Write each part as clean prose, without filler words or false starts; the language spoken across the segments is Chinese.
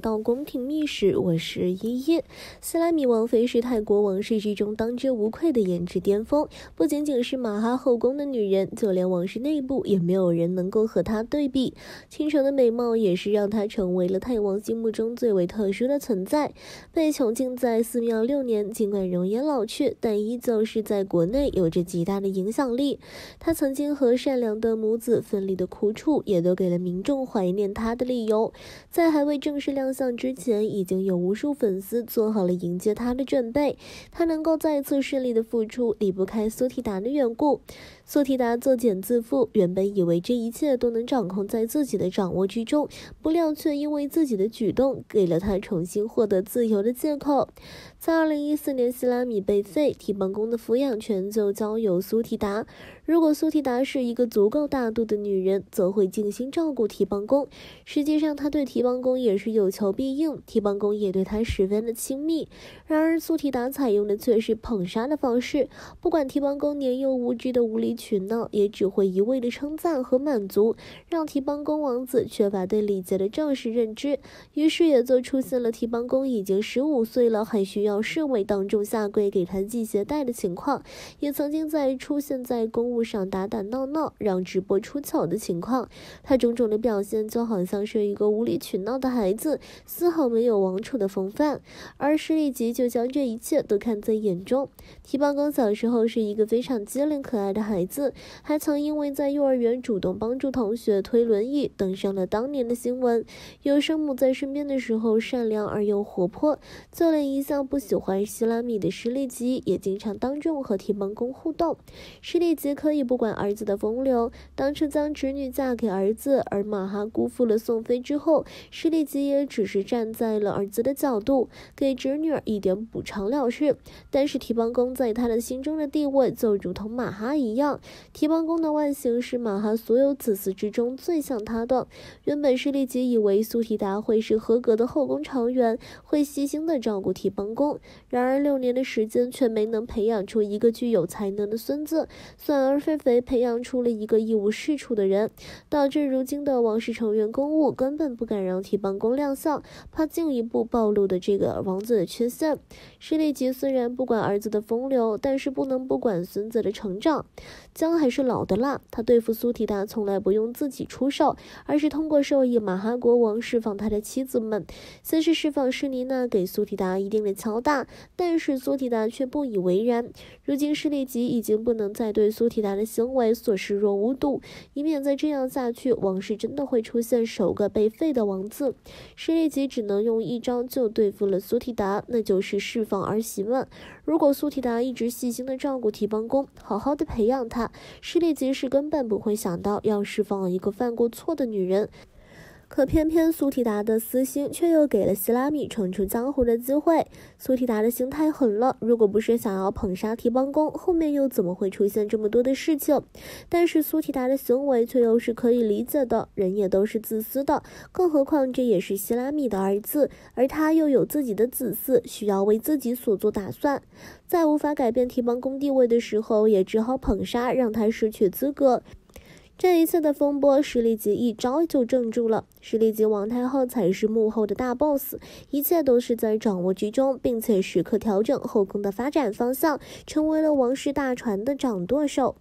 到宫廷秘史，我是依依。希拉米王妃是泰国王室之中当之无愧的颜值巅峰，不仅仅是马哈后宫的女人，就连王室内部也没有人能够和她对比。倾城的美貌也是让她成为了泰王心目中最为特殊的存在。被囚禁在寺庙6年，尽管容颜老去，但依旧是在国内有着极大的影响力。她曾经和善良的母子分离的苦楚，也都给了民众怀念她的理由。在还未正式亮相之前，已经有无数粉丝做好了迎接她的准备。她能够再一次顺利的复出，离不开苏提达的缘故。苏提达作茧自缚，原本以为这一切都能掌控在自己的掌握之中，不料却因为自己的举动，给了他重新获得自由的借口。在2014年，希拉米被废，提邦宫的抚养权就交由苏提达。如果苏提达是一个足够大度的女人，则会尽心照顾提邦宫。实际上，她对提邦宫也是有求必应，提邦宫也对她十分的亲密。然而，苏提达采用的却是捧杀的方式，不管提邦宫年幼无知的无理取闹，也只会一味的称赞和满足，让提邦宫王子缺乏对礼节的正式认知。于是也就出现了提邦宫已经15岁了，还需要侍卫当众下跪给他系鞋带的情况，也曾经出现在公务上打打闹闹，让直播出糗的情况。他种种的表现就好像是一个无理取闹的孩子，丝毫没有王储的风范。而施利吉就将这一切都看在眼中。提邦宫小时候是一个非常机灵可爱的孩子，还曾因为在幼儿园主动帮助同学推轮椅登上了当年的新闻。有生母在身边的时候善良而又活泼，就连一向不喜欢希拉米的施利吉也经常当众和提邦宫互动。施利吉可以不管儿子的风流，当初将侄女嫁给儿子，而马哈辜负了宋妃之后，施利吉也只是站在了儿子的角度，给侄女儿一点补偿了事。但是提邦宫在他的心中的地位就如同马哈一样，提邦宫的外形是马哈所有子嗣之中最像他的。原本施利吉以为苏提达会是合格的后宫成员，会细心的照顾提邦宫，然而6年的时间却没能培养出一个具有才能的孙子，反而非培养出了一个一无是处的人，导致如今的王室成员公务根本不敢让提邦宫亮相，怕进一步暴露的这个王子的缺陷。施利吉虽然不管儿子的风流，但是不能不管孙子的成长。姜还是老的辣，他对付苏提达从来不用自己出手，而是通过授意马哈国王释放他的妻子们。先是释放施妮娜，给苏提达一定的敲打，但是苏提达却不以为然。如今施利吉已经不能再对苏提达的行为所视若无睹，以免再这样下去，王室真的会出现首个被废的王子。施利吉只能用一招就对付了苏提达，那就是释放儿媳们。如果苏提达一直细心的照顾提邦宫，好好的培养他，施利吉是根本不会想到要释放一个犯过错的女人。可偏偏苏提达的私心却又给了希拉米闯出江湖的机会。苏提达的心太狠了，如果不是想要捧杀提邦宫，后面又怎么会出现这么多的事情？但是苏提达的行为却又是可以理解的，人也都是自私的，更何况这也是希拉米的儿子，而他又有自己的子嗣，需要为自己所做打算。在无法改变提邦宫地位的时候，也只好捧杀，让他失去资格。这一次的风波，施利吉一招就镇住了。施利吉王太后才是幕后的大 boss， 一切都是在掌握之中，并且时刻调整后宫的发展方向，成为了王室大船的掌舵手。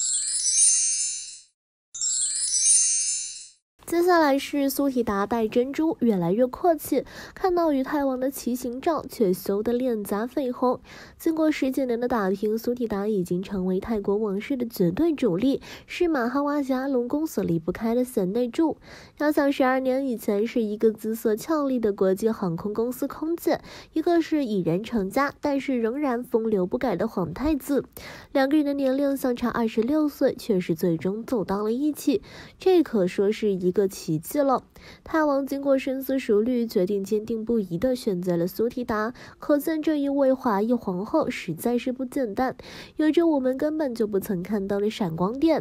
接下来是苏提达戴珍珠越来越阔气，看到与泰王的骑行照却羞得脸颊绯红。经过10几年的打拼，苏提达已经成为泰国王室的绝对主力，是马哈瓦吉阿龙宫所离不开的贤内助。要想12年以前是一个姿色俏丽的国际航空公司空姐，一个是已然成家但是仍然风流不改的皇太子，两个人的年龄相差26岁，却是最终走到了一起，这可说是一个奇迹了。泰王经过深思熟虑，决定坚定不移地选择了苏提达，可见这一位华裔皇后实在是不简单，有着我们根本就不曾看到的闪光点。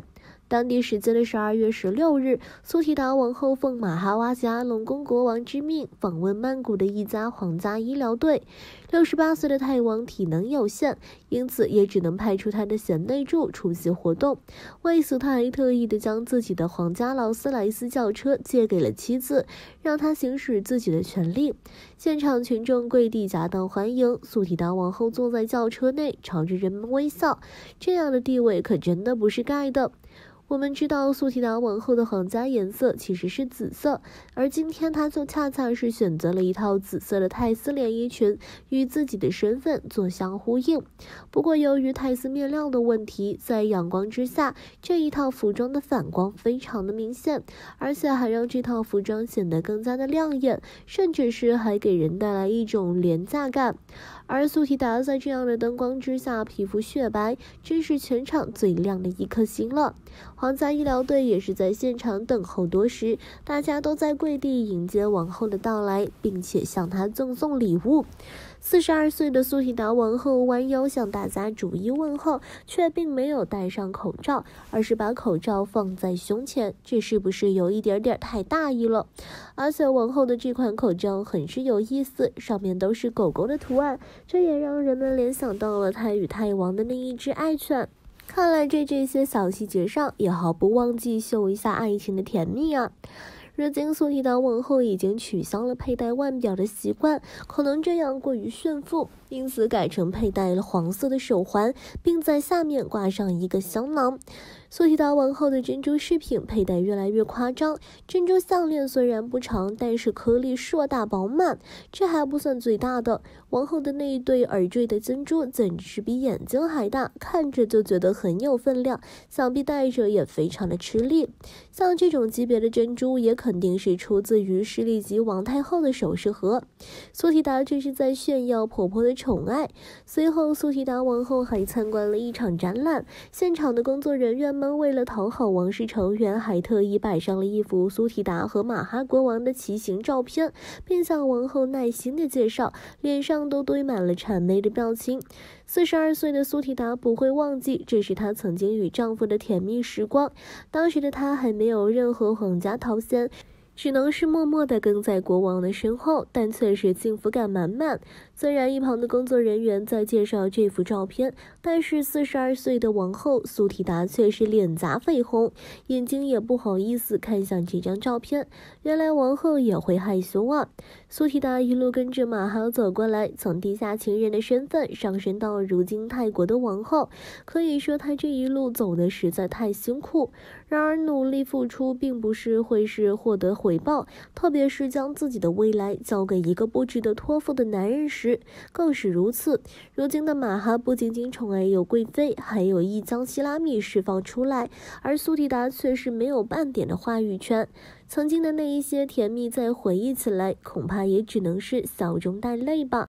当地时间的12月16日，苏提达王后奉马哈瓦加隆功国王之命访问曼谷的一家皇家医疗队。68岁的泰王体能有限，因此也只能派出他的贤内助出席活动。为此，他还特意的将自己的皇家劳斯莱斯轿车借给了妻子，让他行使自己的权利。现场群众跪地夹道欢迎，苏提达王后坐在轿车内，朝着人们微笑。这样的地位可真的不是盖的。我们知道苏提达王后的皇家颜色其实是紫色，而今天她就恰恰是选择了一套紫色的泰丝连衣裙，与自己的身份做相呼应。不过由于泰丝面料的问题，在阳光之下，这一套服装的反光非常的明显，而且还让这套服装显得更加的亮眼，甚至是还给人带来一种廉价感。而苏提达在这样的灯光之下，皮肤雪白，真是全场最亮的一颗星了。皇家医疗队也是在现场等候多时，大家都在跪地迎接王后的到来，并且向她赠送礼物。42岁的苏提达王后弯腰向大家逐一问候，却并没有戴上口罩，而是把口罩放在胸前，这是不是有一点点太大意了？而且王后的这款口罩很是有意思，上面都是狗狗的图案，这也让人们联想到了她与泰王的那一只爱犬。看来这些小细节上也毫不忘记秀一下爱情的甜蜜啊。如今苏提达王后已经取消了佩戴腕表的习惯，可能这样过于炫富，因此改成佩戴了黄色的手环，并在下面挂上一个香囊。苏提达王后的珍珠饰品佩戴越来越夸张，珍珠项链虽然不长，但是颗粒硕大饱满。这还不算最大的，王后的那一对耳坠的珍珠简直是比眼睛还大，看着就觉得很有分量，想必戴着也非常的吃力。像这种级别的珍珠也肯定是出自于士力吉王太后的首饰盒。苏提达这是在炫耀婆婆的宠爱。随后苏提达王后还参观了一场展览，现场的工作人员们为了讨好王室成员，还特意摆上了一幅苏提达和马哈国王的骑行照片，并向王后耐心的介绍，脸上都堆满了谄媚的表情。42岁的苏提达不会忘记，这是她曾经与丈夫的甜蜜时光。当时的她还没有任何皇家头衔，只能是默默地跟在国王的身后，但却是幸福感满满。虽然一旁的工作人员在介绍这幅照片，但是42岁的王后苏提达却是脸颊绯红，眼睛也不好意思看向这张照片。原来王后也会害羞啊！苏提达一路跟着马哈走过来，从地下情人的身份上升到如今泰国的王后，可以说她这一路走得实在太辛苦。然而努力付出并不是会是获得回报，特别是将自己的未来交给一个不值得托付的男人时，更是如此。如今的马哈不仅仅宠爱有贵妃，还有意将希拉米释放出来，而苏提达却是没有半点的话语权。曾经的那一些甜蜜再回忆起来，恐怕也只能是笑中带泪吧。